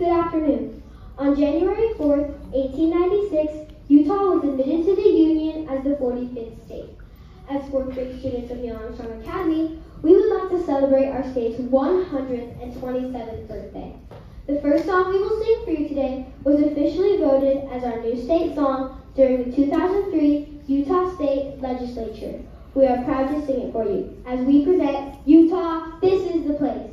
Good afternoon. On January 4th, 1896, Utah was admitted to the Union as the 45th state. As 4th grade students of Neil Armstrong Academy, we would like to celebrate our state's 127th birthday. The first song we will sing for you today was officially voted as our new state song during the 2003 Utah State Legislature. We are proud to sing it for you as we present Utah, This Is the Place.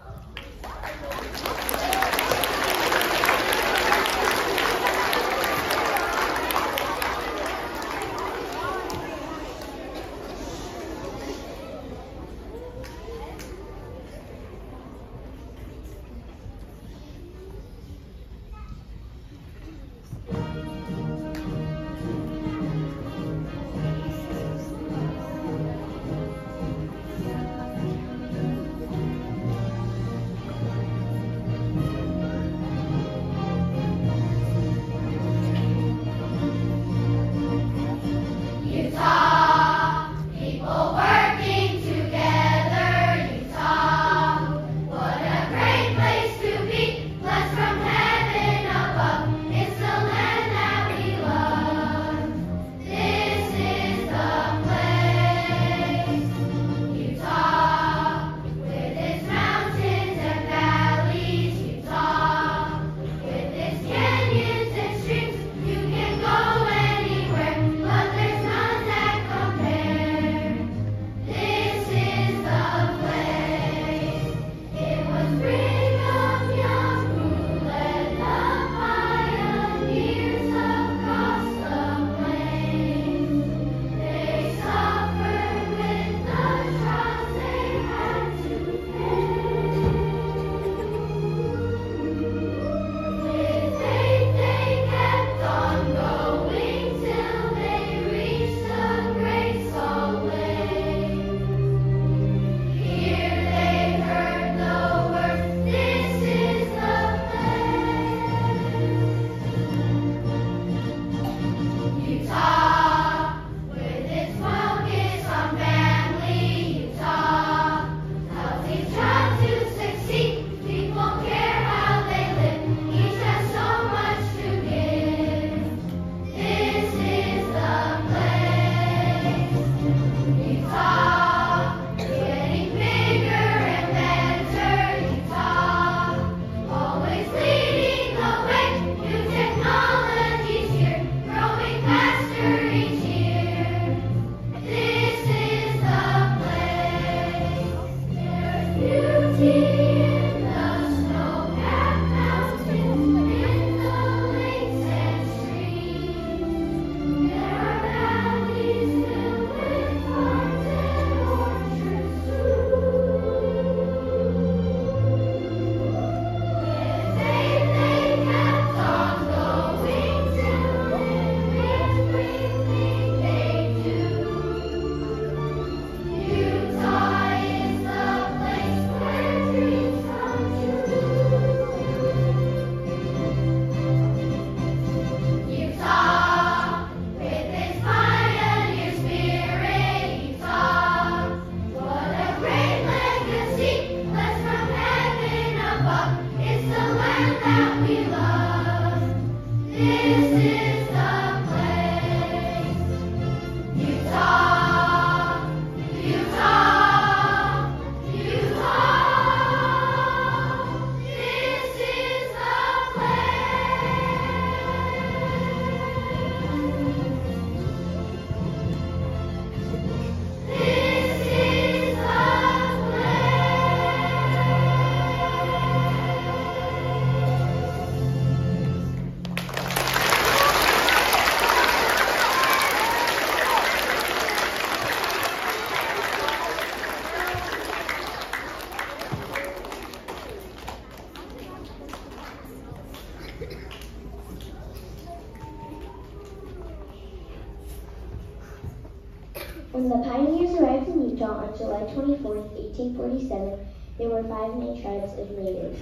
When the pioneers arrived in Utah on July 24, 1847, there were 5 main tribes of natives.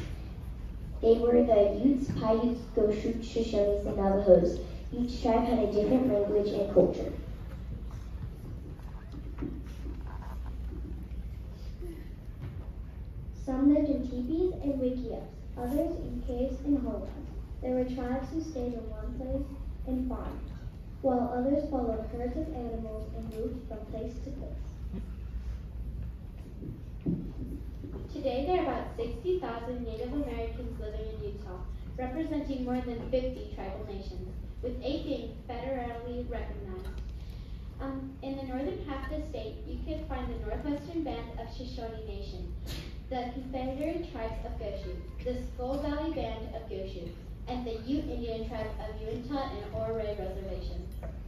They were the Utes, Paiutes, Goshutes, Shoshones, and Navajos. Each tribe had a different language and culture. Some lived in teepees and wickiups. others in caves and holes. There were tribes who stayed in one place and farmed, while others followed herds of animals and moved from place to place. Today, there are about 60,000 Native Americans living in Utah, representing more than 50 tribal nations, with 8 being federally recognized. In the northern half of the state, you can find the Northwestern Band of Shoshone Nation, the Confederate Tribes of Goshu, the Skull Valley Band of Goshu, and the Ute Indian Tribe of Uintah and Ouray Reservation.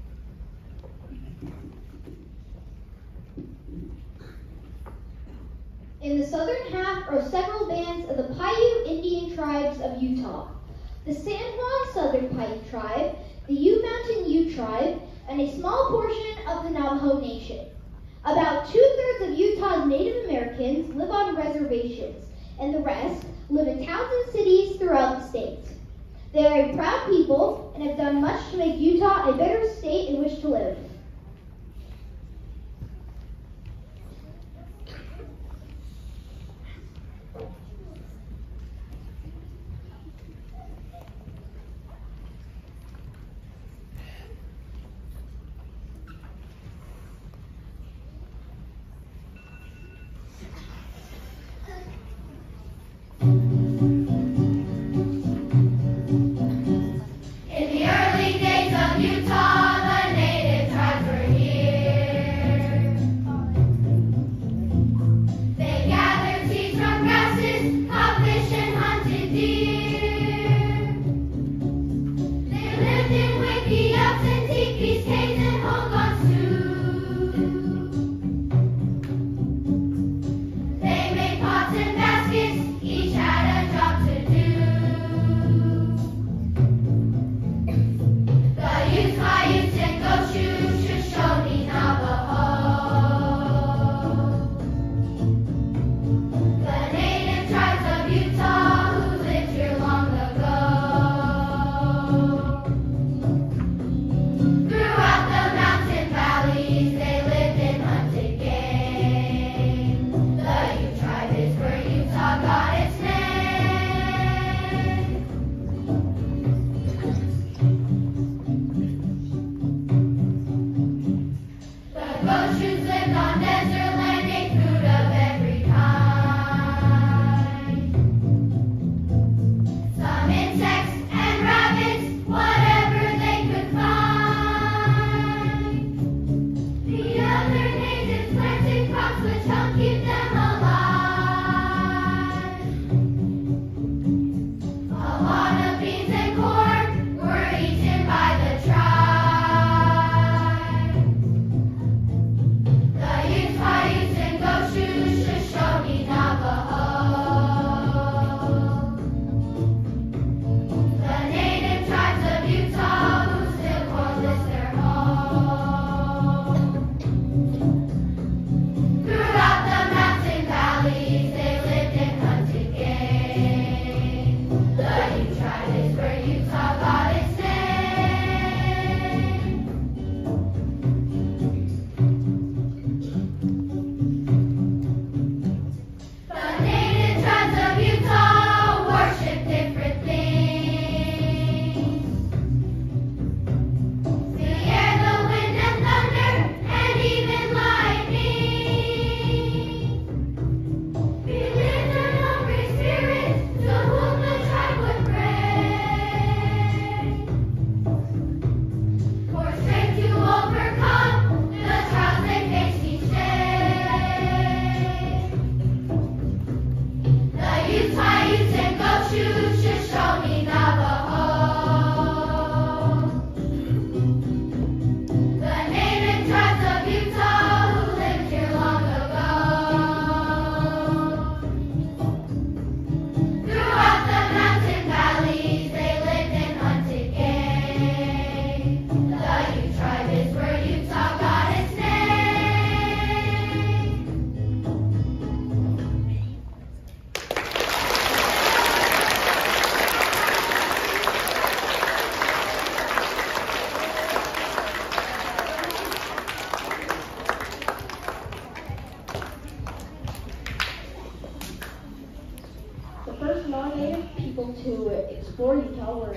In the southern half are several bands of the Paiute Indian tribes of Utah, the San Juan Southern Paiute Tribe, the Ute Mountain Ute Tribe, and a small portion of the Navajo Nation. About 2/3 of Utah's Native Americans live on reservations, and the rest live in towns and cities throughout the state. They are a proud people and have done much to make Utah a better state in which to live. In the early days of Utah,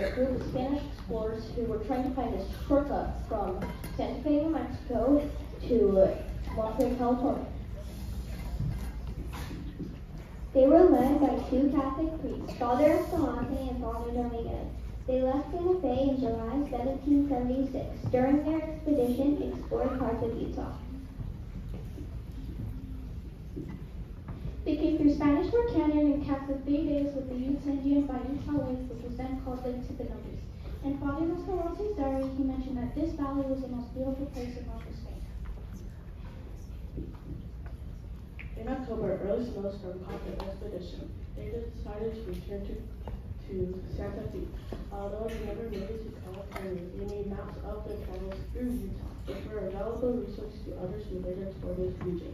a group of Spanish explorers who were trying to find a shortcut from Santa Fe, New Mexico to Monterey, California. They were led by two Catholic priests, Father Escalante and Father Dominguez. They left Santa Fe in July 1776. During their expedition, explored parts of Utah. They came through Spanish Fork Canyon and camped for 3 days with the Utes Indian by Utah Lake, which was then called Lake Tippinosis. In Father Escalante's diary, he mentioned that this valley was the most beautiful place in North Spain. In October, early snowstorm caught the expedition. They decided to return to Santa Fe. Although they never made it to California, they made maps of their travels through Utah, which were a valuable resource to others who later explored this region.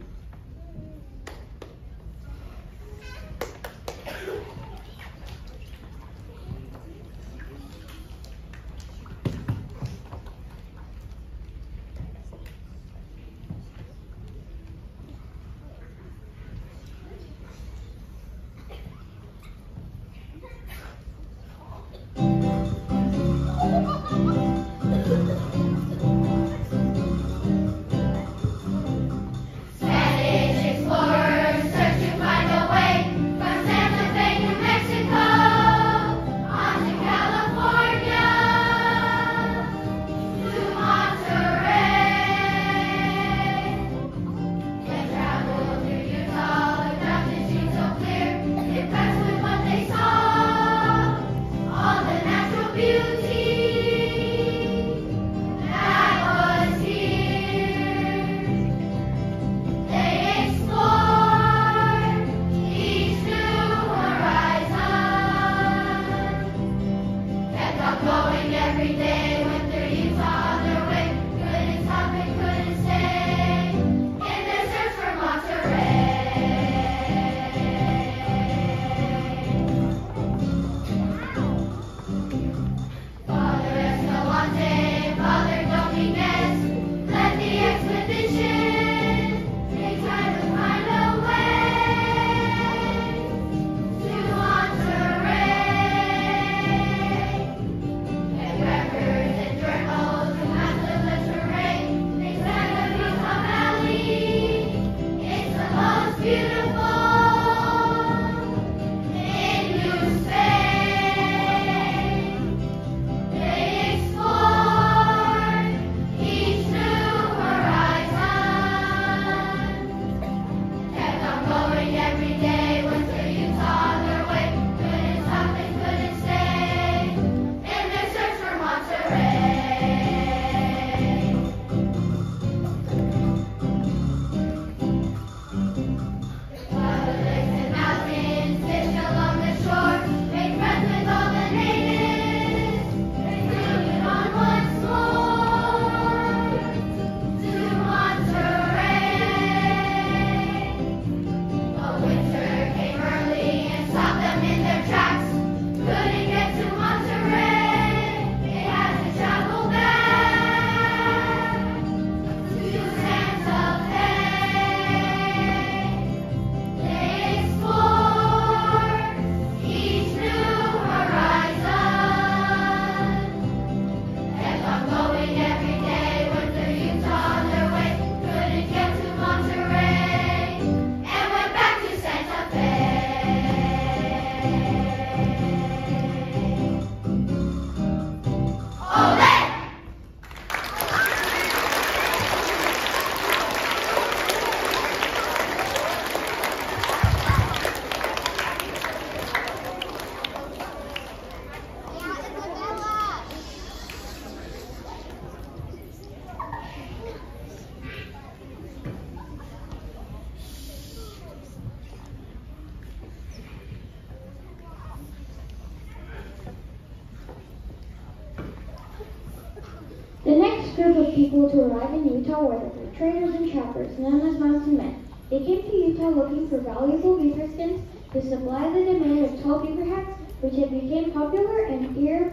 The next group of people to arrive in Utah were the traders and trappers, known as mountain men. They came to Utah looking for valuable beaver skins to supply the demand of tall beaver hats, which had become popular in Europe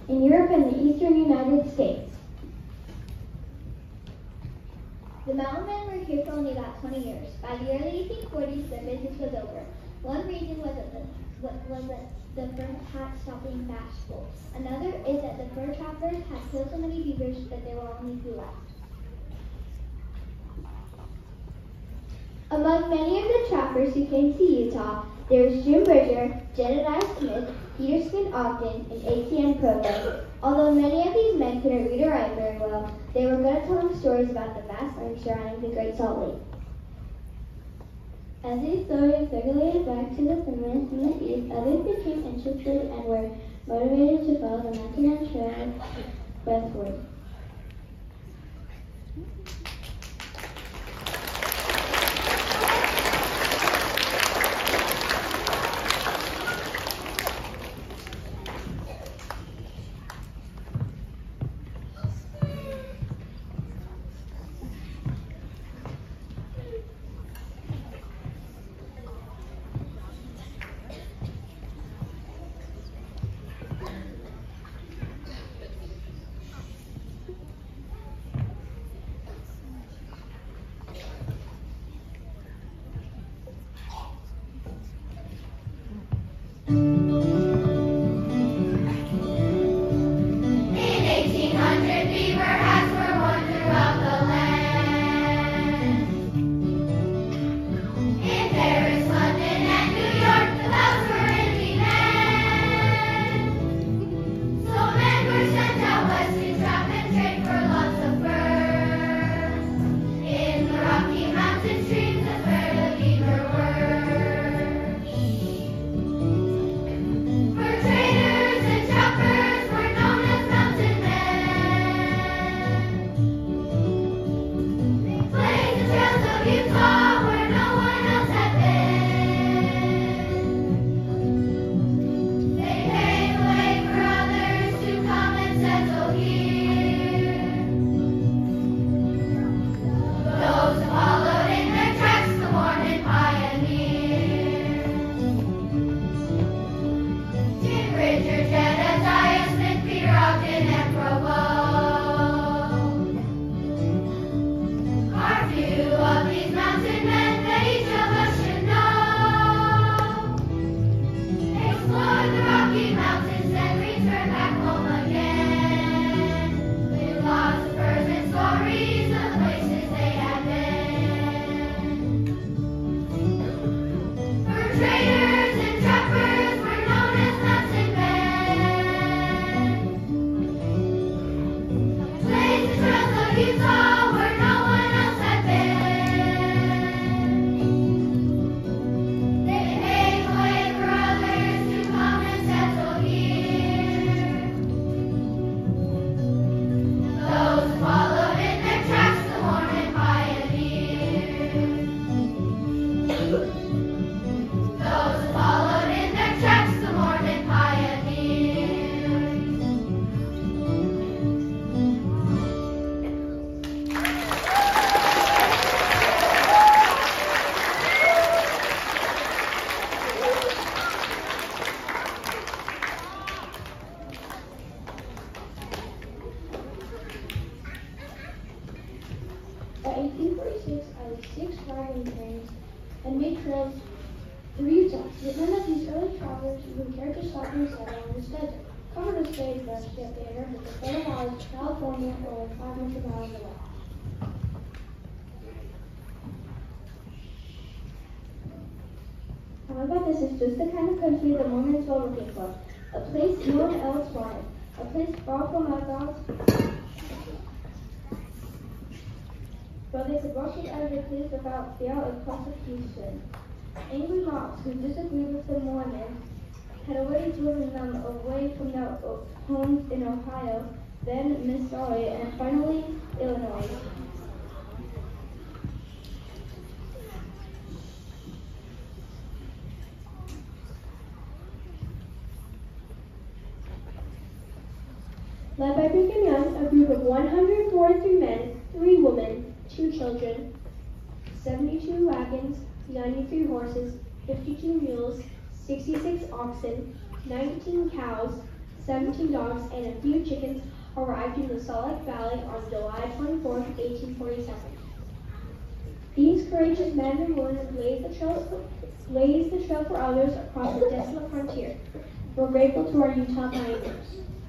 and the eastern United States. The mountain men were here for only about 20 years. By the early 1840s, their business was over. One reason was that was that the fur had stopped being bashful. Another is that the fur trappers had killed so many beavers that there were only 2 left. Among many of the trappers who came to Utah, there was Jim Bridger, Jedediah Smith, Peter Skin Ogden, and A.T.N. Provo. Although many of these men couldn't read or write very well, they were good at telling stories about the vast land surrounding the Great Salt Lake. As these stories circulated back to the families from the east, others became interested and were motivated to follow the mountain trail westward. By 1846, I was 6 wagon trains and made trails through Utah. Yet none of these early travelers even cared to stop and settle in this desert, covered with sagebrush, yet they heard that the Florida Valley, California, were only 500 miles away. However, this is just the kind of country the Mormons were looking for. A place no one else wanted. A place far from our gods, where they could rush it out of the place without fear of persecution. Angry mobs who disagreed with the Mormons had already driven them away from their homes in Ohio, then Missouri, and finally Illinois. Led by Brigham Young, a group of 143 men, 3 women, 2 children, 72 wagons, 93 horses, 52 mules, 66 oxen, 19 cows, 17 dogs, and a few chickens arrived in the Salt Lake Valley on July 24, 1847. These courageous men and women blazed the trail for others across the desolate frontier. We're grateful to our Utah pioneers.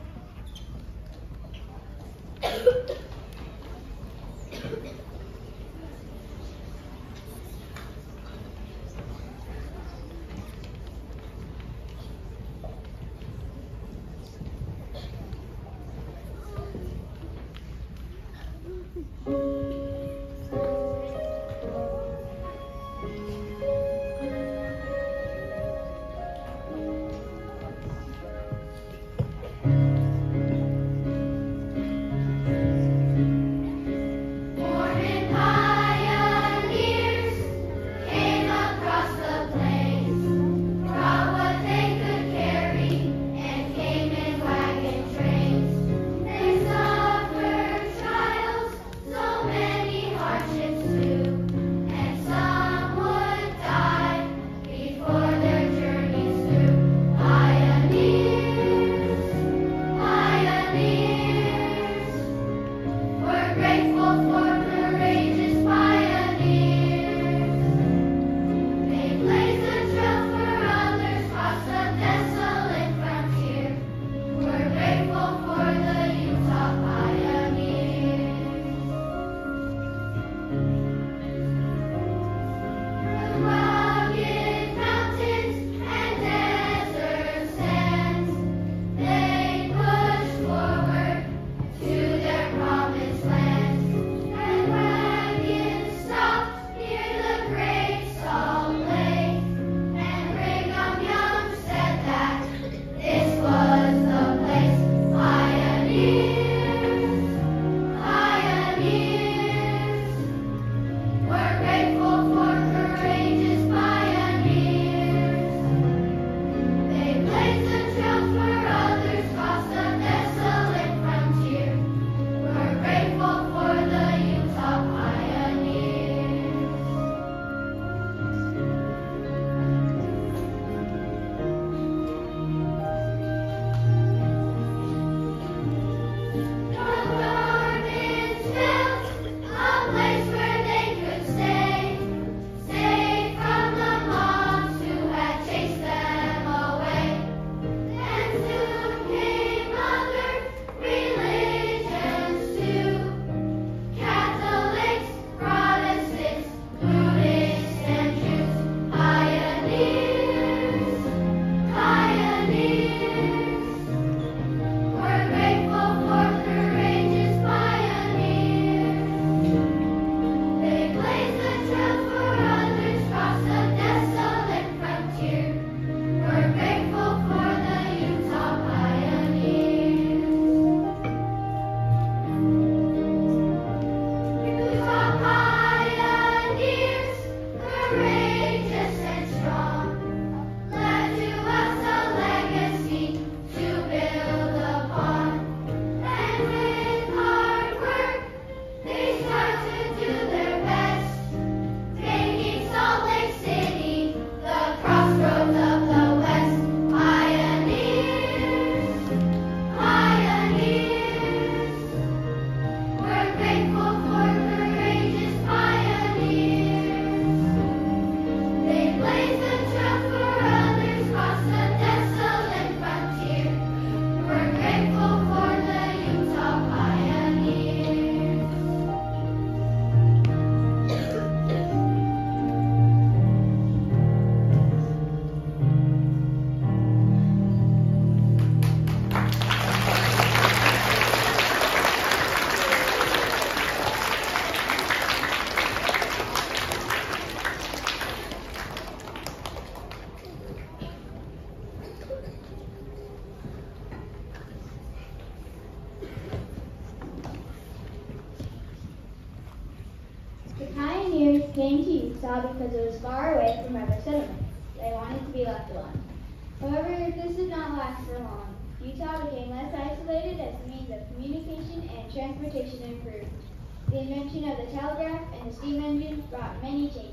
came to Utah because it was far away from other settlements. They wanted to be left alone. However, this did not last for long. Utah became less isolated as the means of communication and transportation improved. The invention of the telegraph and the steam engine brought many changes.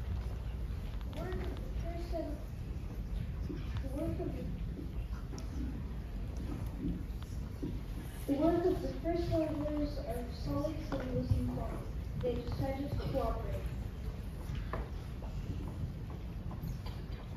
The work of the first settlers of Salt Lake City was involved. They decided to cooperate.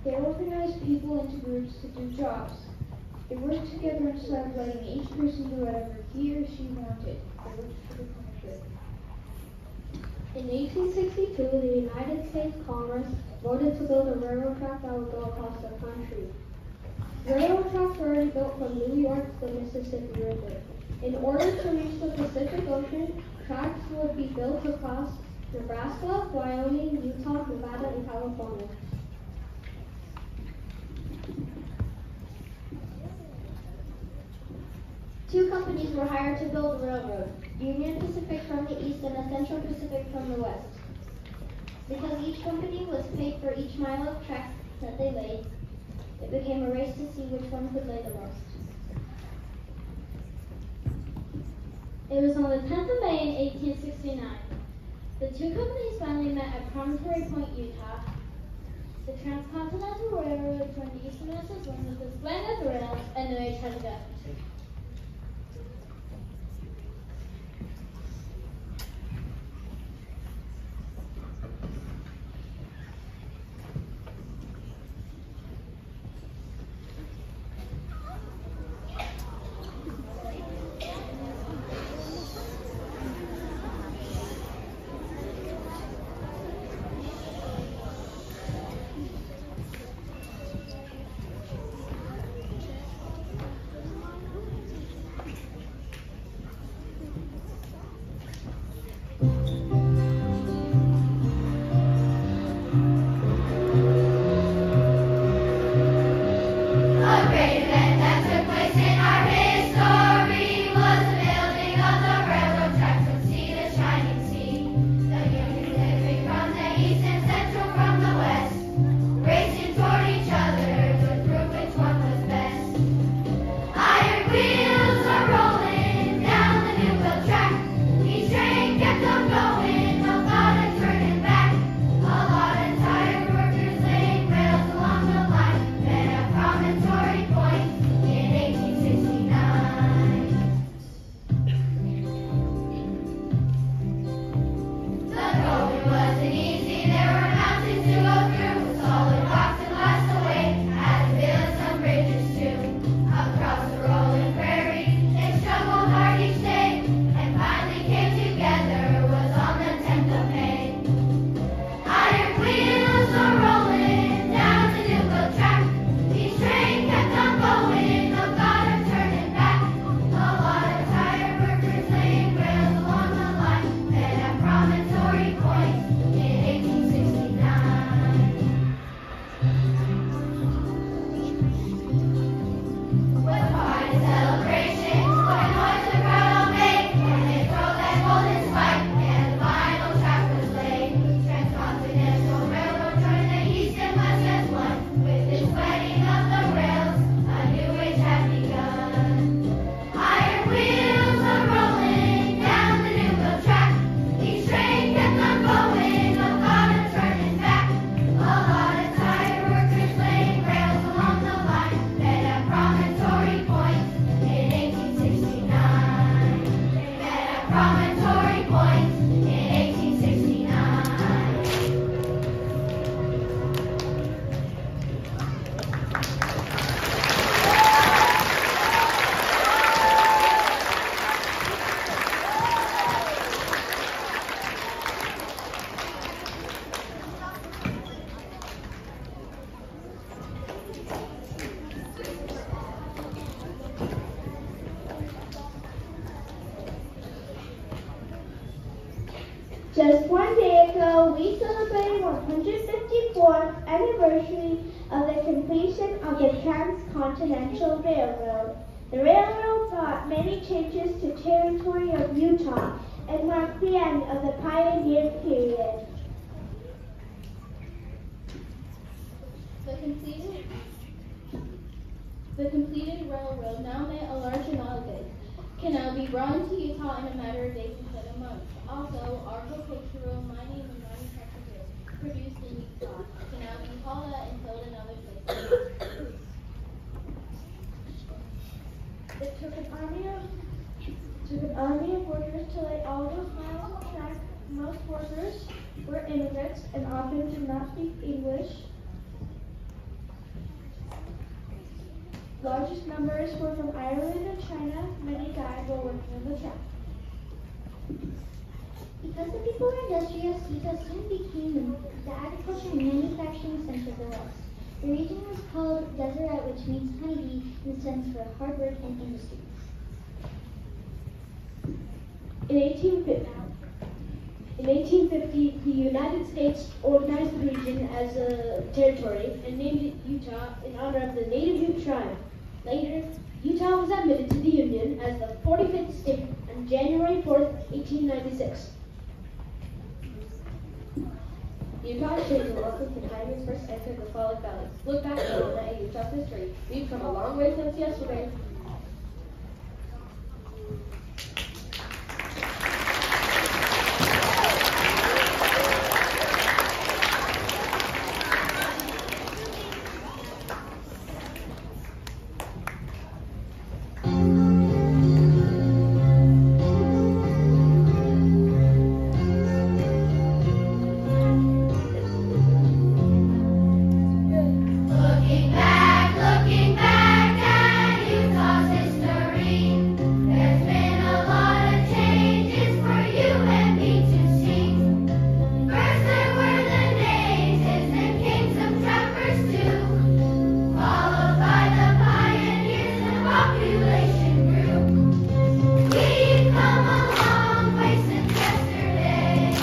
They organized people into groups to do jobs. They worked together instead of letting each person do whatever he or she wanted. They worked for the common good. In 1862, the United States Congress voted to build a railroad track that would go across the country. Railroad tracks were already built from New York to the Mississippi River. In order to reach the Pacific Ocean, tracks would be built across Nebraska, Wyoming, Utah, Nevada, and California. Two companies were hired to build the railroad, Union Pacific from the east and Central Pacific from the west. Because each company was paid for each mile of track that they laid, it became a race to see which one could lay the most. It was on the 10th of May in 1869. The two companies finally met at Promontory Point, Utah. The Transcontinental Railroad joined the Eastern Masses with the splendid rails and the way Telegraph. Just one day ago, we celebrated 154th anniversary of the completion of the Transcontinental Railroad. The railroad brought many changes to territory of Utah and marked the end of the pioneer period. The completed railroad, now met a large amount of goods, can now be brought into Utah in a matter of days instead of months. Also, agricultural, mining, and manufacturing goods produced in Utah can now be hauled out and sold in other places. It took an army of workers to lay all those miles of track. Most workers were immigrants and often did not speak English. largest numbers were from Ireland and China. Many died while working on the track. Because the people were industrious, Utah soon became the agriculture and manufacturing center of the West. The region was called Deseret, which means honeybee, and stands for hard work and industry. In 1850, the United States organized the region as a territory and named it Utah in honor of the native Ute tribe. Later, Utah was admitted to the Union as the 45th state on January 4th, 1896. Utah is the local pioneers first entered the Salt Lake Valley. Look back at Utah's history. We've come a long way since yesterday. Looking back at Utah's history. There's been a lot of changes for you and me to see. First there were the natives and kings of trappers too, followed by the pioneers and population grew. We've come a long way since yesterday,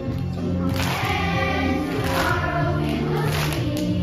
and tomorrow we will see.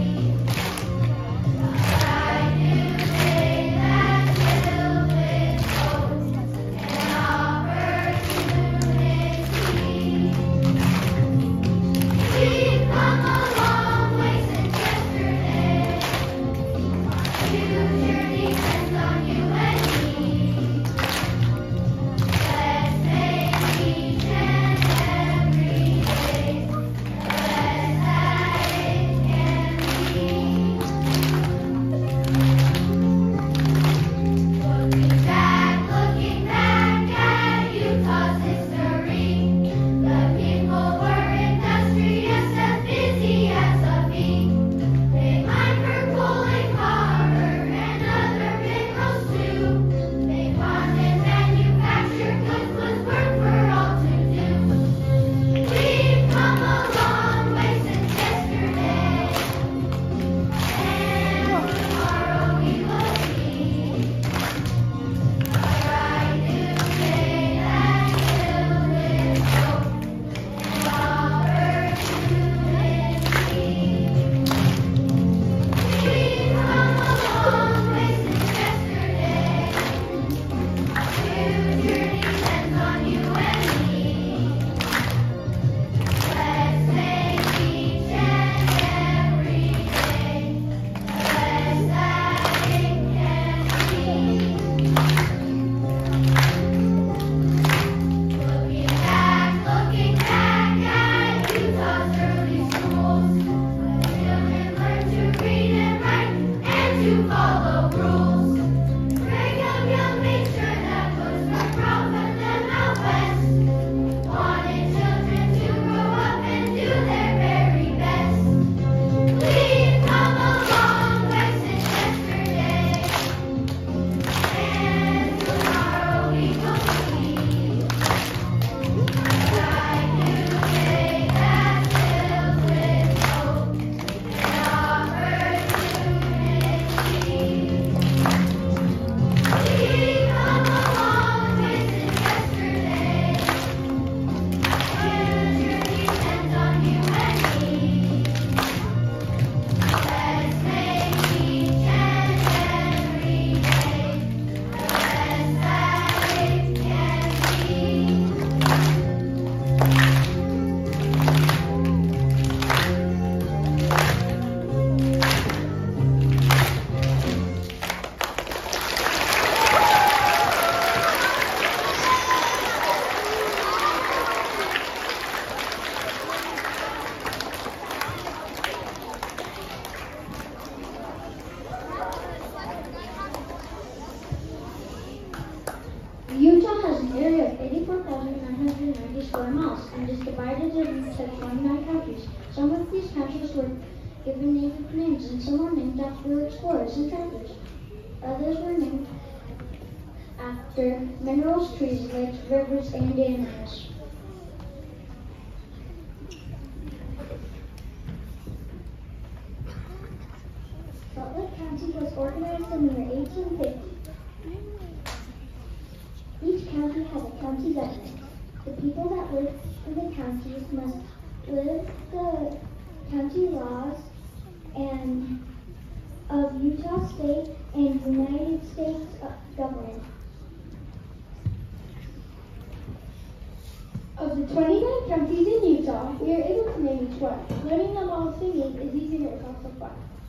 Looking back at Utah's history, the people were industrious, as busy as a bee. They mined for coal and copper and other minerals too. They farmed and manufactured goods, was work for all to do. We've come a long way since yesterday, and tomorrow we will see. Looking back at Utah's early schools, where children learn to read and write and to follow rules. Brigham Young made sure that was right from them out west. Wanted children to grow up and do their very best. We've come a long way since yesterday, and tomorrow we will see. Utah has an area of 84,990 square miles and is divided into 29 counties. Some of these counties were given native names and some are named after explorers and travelers. Others were named after minerals, trees, lakes, rivers, and animals. Salt Lake County was organized in the year 1850. Each county has a county government. The people that live in the counties must live the county laws and of Utah State and United States government. Of the 29 counties in Utah, we are able to name each one. Learning them all singing is easier and also fun.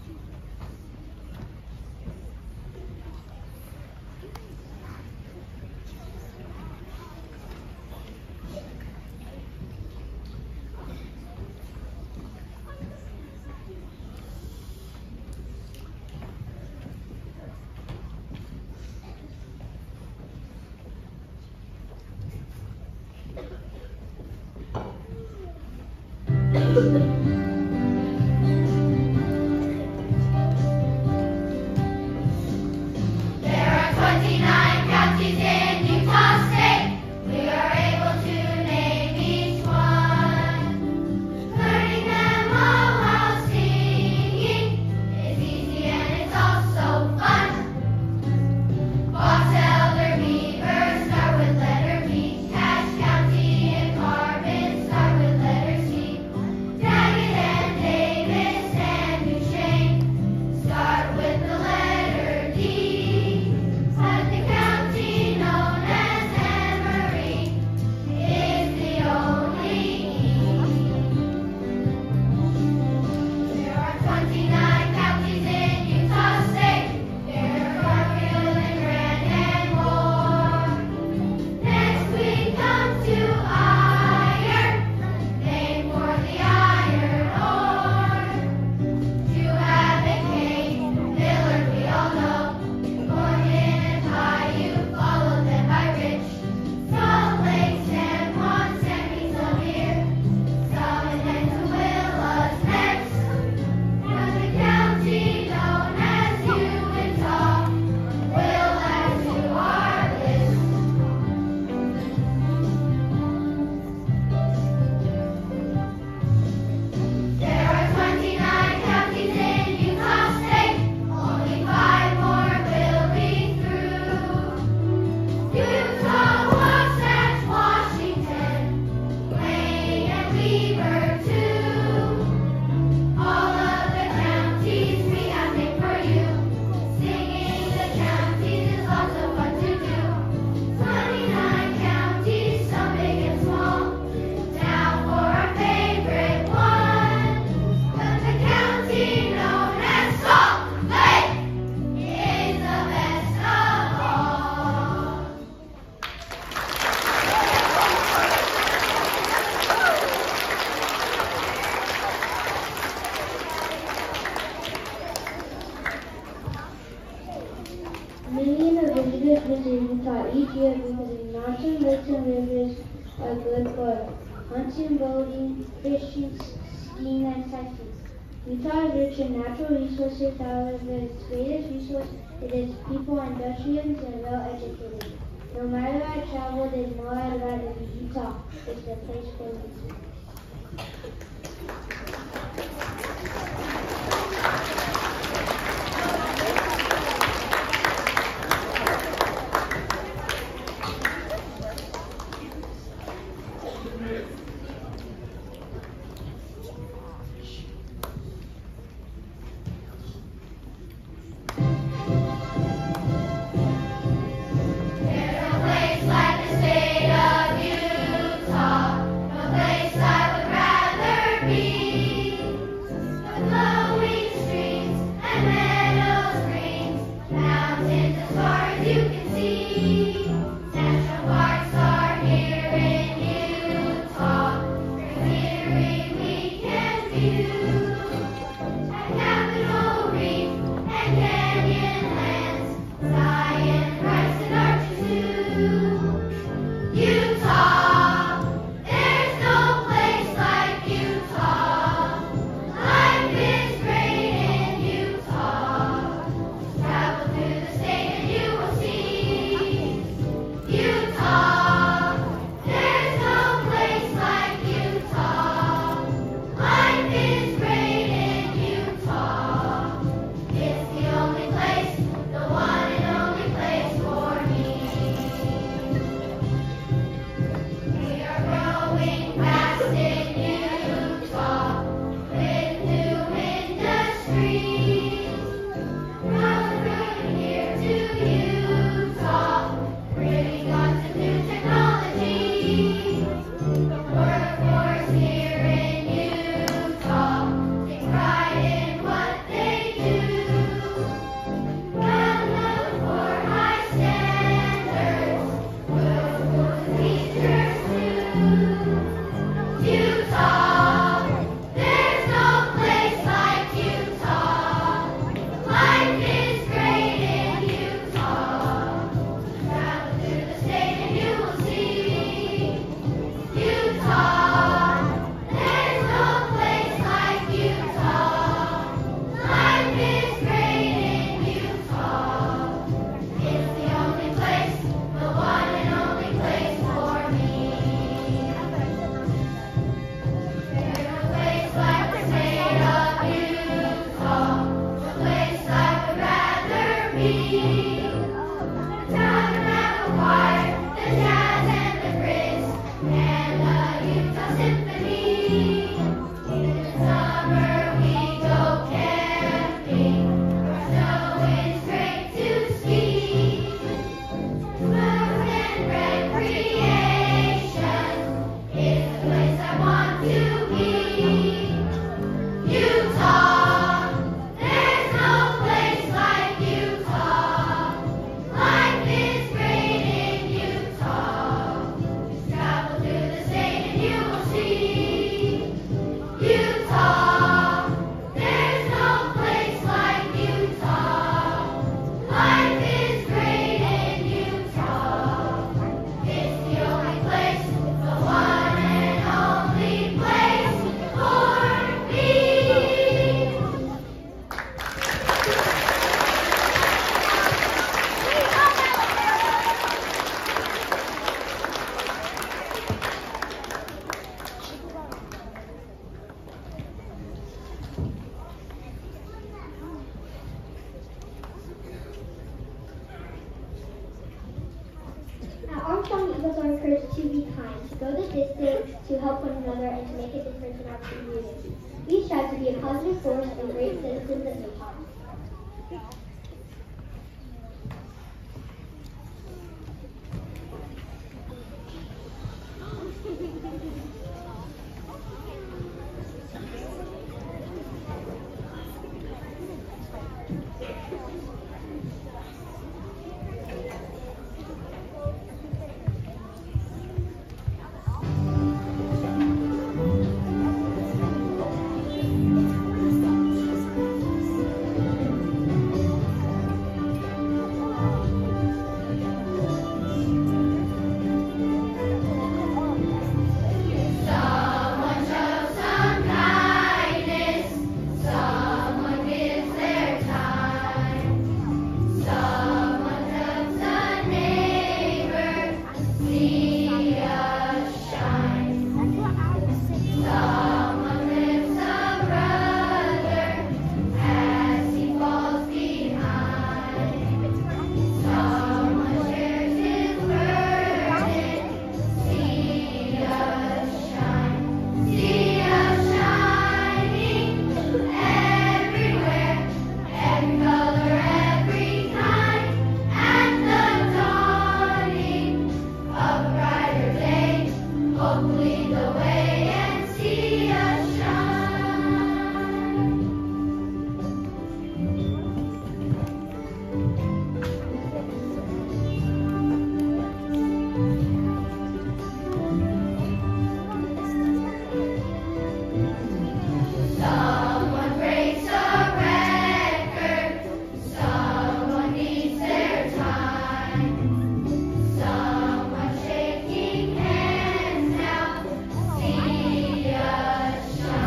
There are 29 counties in Utah State. We are able to name each one. Learning them all while singing is easy and it's also fun. Box Elder Beaver start with letter B. Cache County and Carbon start with letter C. Daggett and Davis and Duchesne start with the letter D. But the county known as Emery is the only E. There are 29 counties in Utah State. There are Garfield and Grand and more. Next we come to iron, named for the iron ore. To have a Kate, Miller we all know. Morgan and Paiute, followed them by Rich. Salt Lake, San Juan, San Benito here. Summit and Tooele's next. And the county known as Utah will add to our list. There are 29 counties in Utah State. Only 5 more will be through. Utah, Wasatch, Washington, Wayne and Weber too. All of the counties we have named for you. Singing the counties is lots of fun to do. 29 counties, some big and small. Now for our favorite one. But the county known as Salt Lake is the best of all. Millions of visitors visit Utah each year because the mountains, lakes, and rivers are good for hunting, boating, fishing, skiing, and sightseeing. Utah is rich in natural resources, however, its greatest resource is its people, industrious and well-educated. No matter where I traveled and more I'd rather be Utah. It's the place for me. There's no place like the state of Utah, no place I would rather Eagles are encouraged to be kind, to go the distance, to help one another, and to make a difference in our community. We strive to be a positive force and great citizens of Utah. See us shine.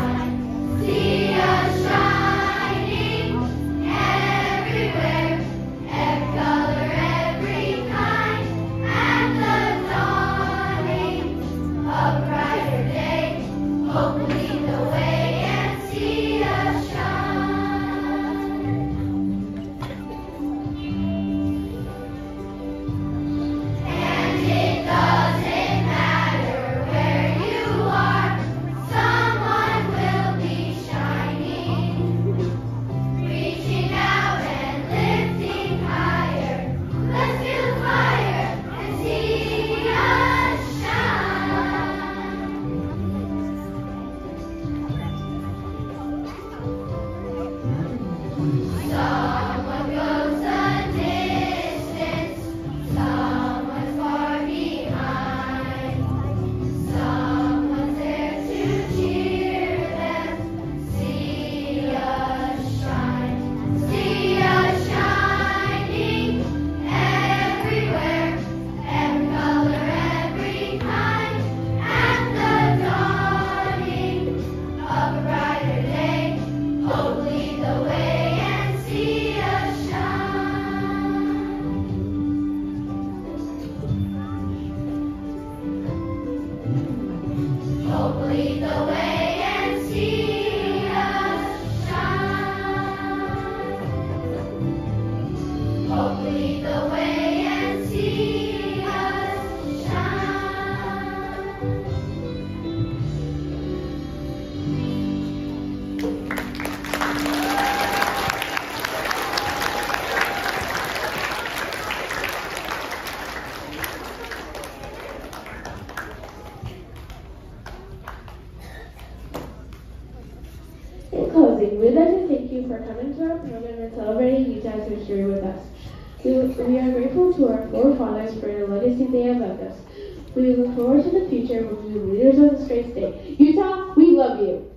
In closing, we'd like to thank you for coming to our program and celebrating Utah's history with us. We are grateful to our forefathers for the legacy they have left us. We look forward to the future when we be leaders of this great state. Utah, we love you.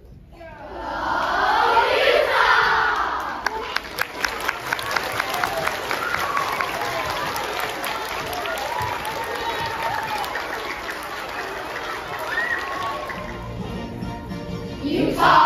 Utah!